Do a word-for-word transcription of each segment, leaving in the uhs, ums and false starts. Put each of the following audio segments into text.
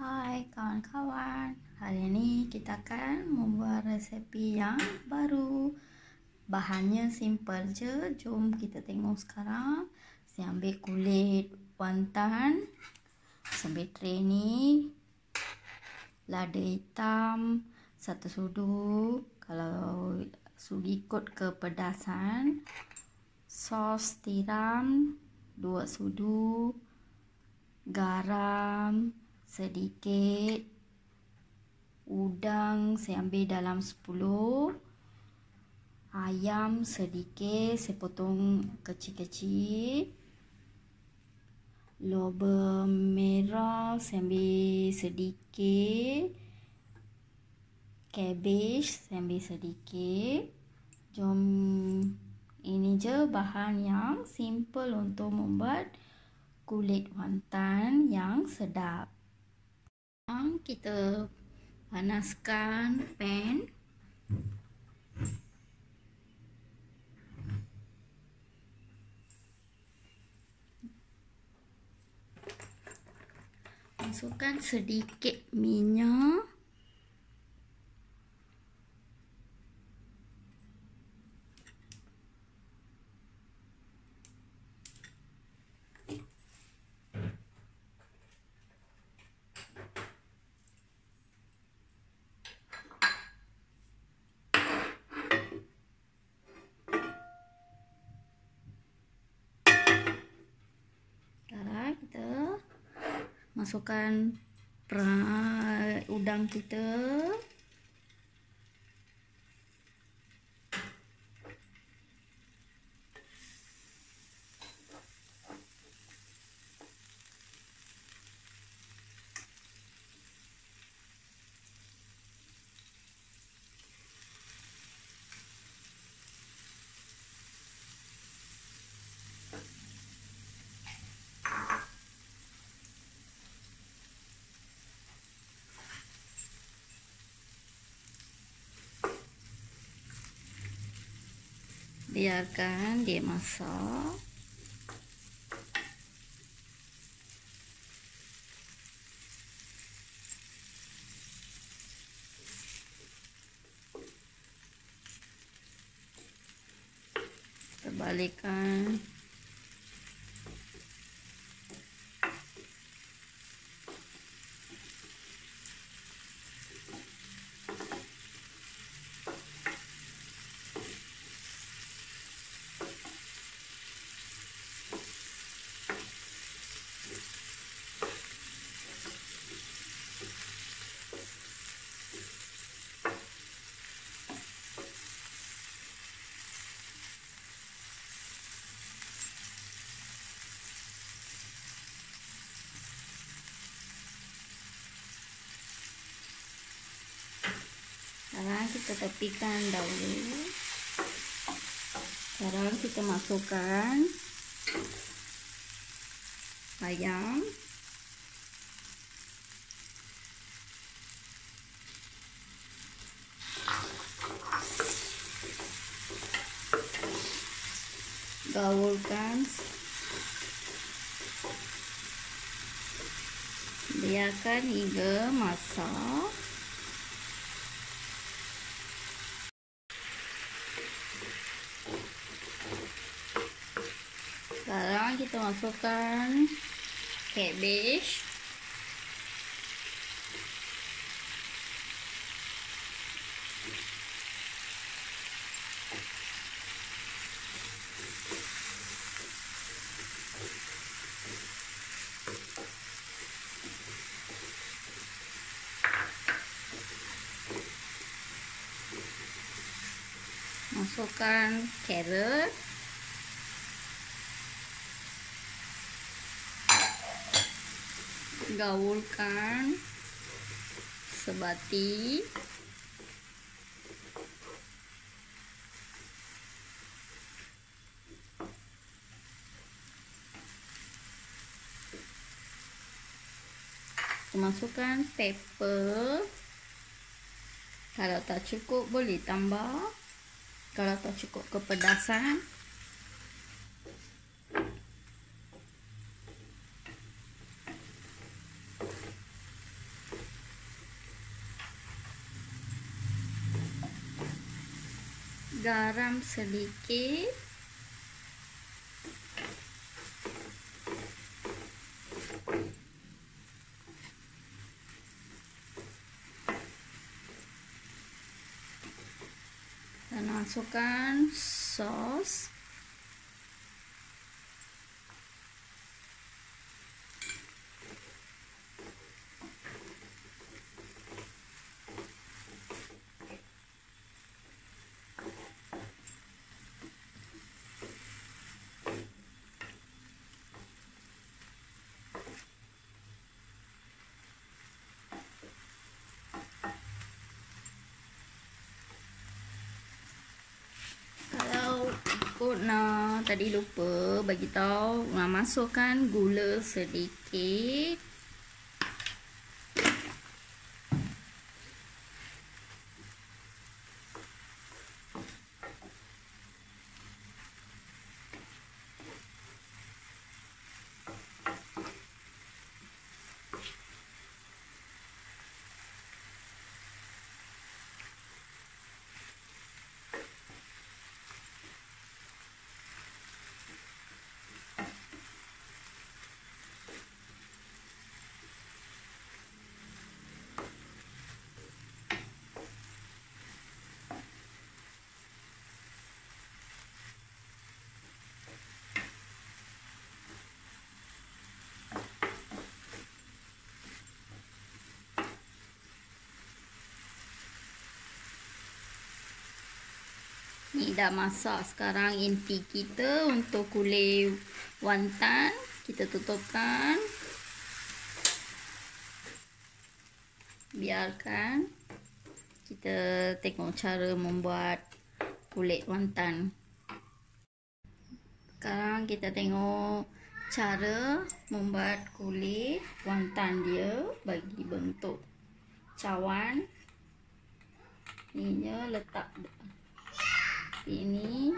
Hai kawan-kawan, hari ini kita akan membuat resepi yang baru. Bahannya simple je, jom kita tengok sekarang. Saya ambil kulit wonton, saya ambil tray ni, lada hitam satu sudu, kalau sudu ikut kepedasan, sos tiram dua sudu, garam sedikit, udang saya ambil dalam sepuluh, ayam sedikit saya potong kecil-kecil, lobster merah saya ambil sedikit, cabbage saya ambil sedikit. Jom, ini je bahan yang simple untuk membuat kulit wonton yang sedap. Kita panaskan pan. Masukkan sedikit minyak. Sekarang kita masukkan udang kita. Biarkan dia masak. Terbalikkan. Sekarang kita tepikan dahulu. Sekarang kita masukkan ayam. Gaulkan. Biarkan hingga masak. Sekarang kita masukkan cabbage. Masukkan carrot. Gaulkan sebati. Masukkan pepper. Kalau tak cukup boleh tambah. Kalau tak cukup kepedasan, garam sedikit, dan masukkan sos. Nah, tadi lupa bagi tahu, nah, masukkan gula sedikit. Ni dah masak. Sekarang inti kita untuk kulit wonton kita tutupkan. Biarkan kita tengok cara membuat kulit wonton. Sekarang kita tengok cara membuat kulit wonton dia bagi bentuk cawan. Ininya letak ini.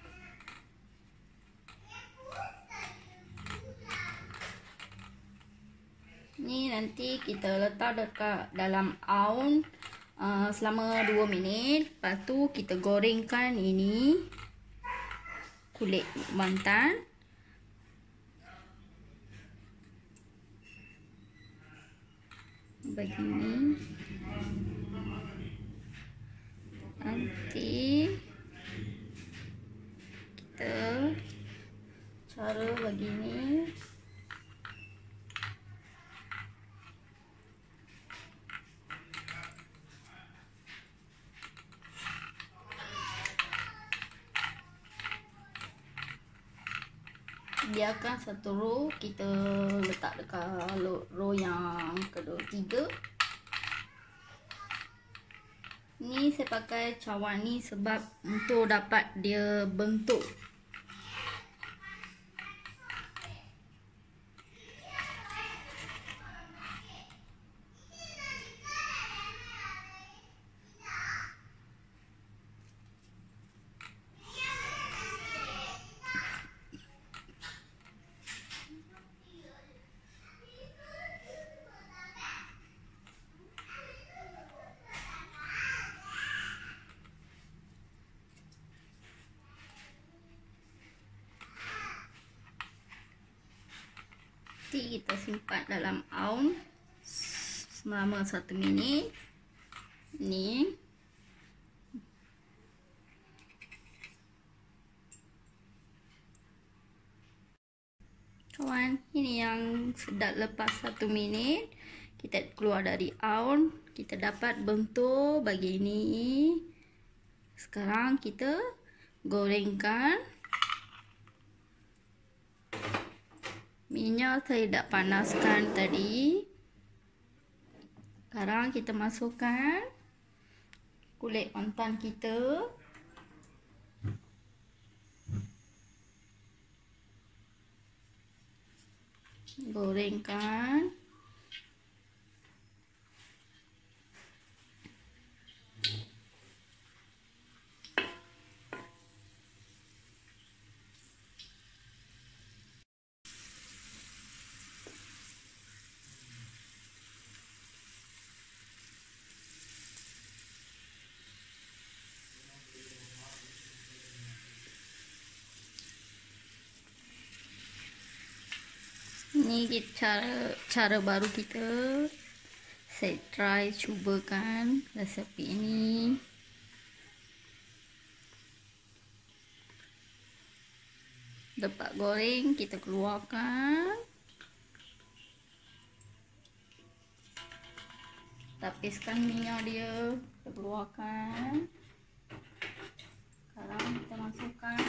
Ni nanti kita letak dekat dalam aun uh, selama dua minit. Lepas tu kita gorengkan ini kulit wonton. Begini. Nanti kita cara begini. Biarkan satu row, kita letak dekat row yang kedua, tiga. Ni saya pakai cawan ni sebab untuk dapat dia bentuk. Nanti kita simpan dalam aun selama satu minit. Ni kawan, ini yang sudah lepas satu minit kita keluar dari aun, kita dapat bentuk begini. Sekarang kita gorengkan. Minyak saya tidak panaskan tadi. Sekarang kita masukkan kulit wonton kita. Gorengkan. Ini cara cara baru kita. Saya try cubakan resepi ini. Dapat goreng, kita keluarkan. Tapiskan minyak dia, kita keluarkan. Sekarang kita masukkan.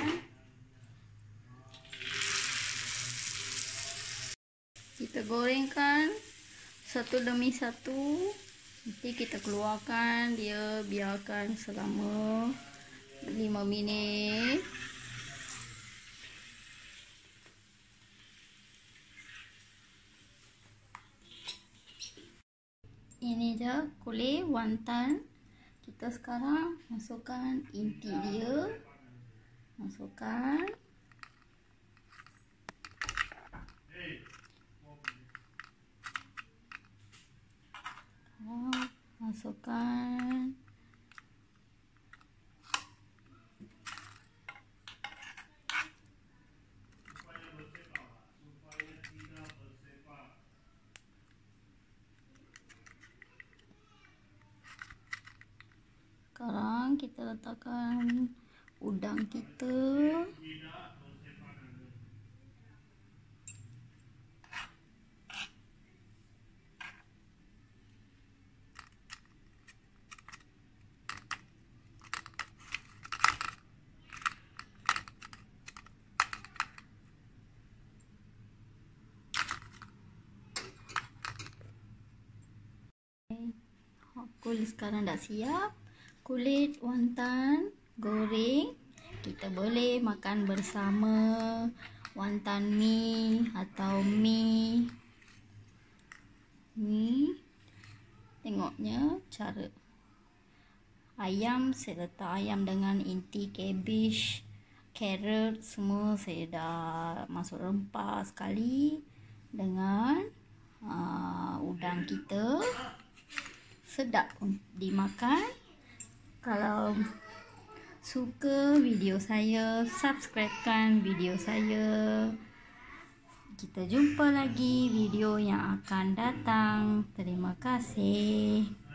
Kita gorengkan satu demi satu. Nanti kita keluarkan dia, biarkan selama lima minit. Ini dia kulit wonton. Kita sekarang masukkan inti dia. Masukkan. Masukkan. Sekarang kita letakkan udang kita. Kulit sekarang dah siap. Kulit wonton goreng. Kita boleh makan bersama wonton mie atau mie. Ni tengoknya cara. Ayam, saya letak ayam dengan inti cabbage, carrot, semua saya dah masuk rempah sekali dengan uh, udang kita. Sedap dimakan. Kalau suka video saya, subscribekan video saya. Kita jumpa lagi video yang akan datang. Terima kasih.